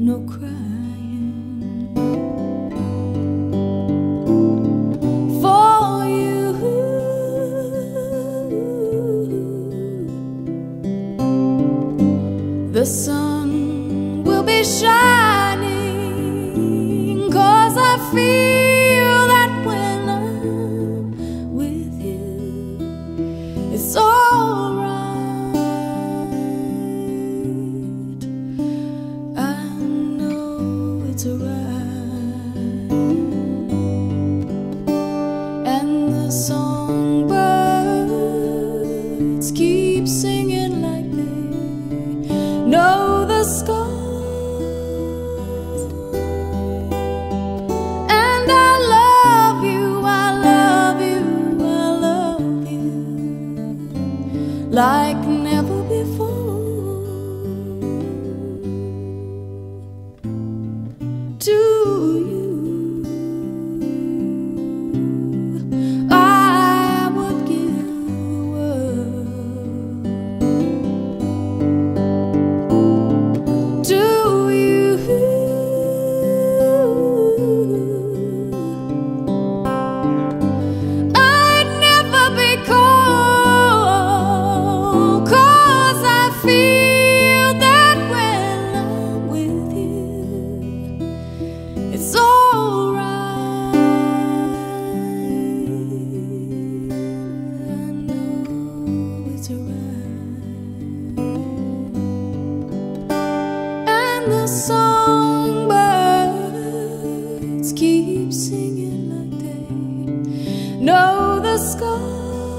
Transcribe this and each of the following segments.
no crying for you. The sun will be shining, 'cause I feel that when I'm with you, it's alright. I know it's alright. And the songbirds keep singing like they know the sky. And I love you, I love you, I love you like never before. To you I would give the world. To you I'd never be cold, 'cause I feel that when I'm with you, it's alright. I know it's alright. And the songbirds keep singing like they know the sky.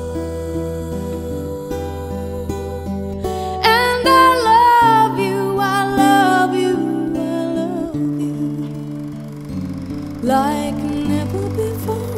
And I love you, I love you, I love you like never before.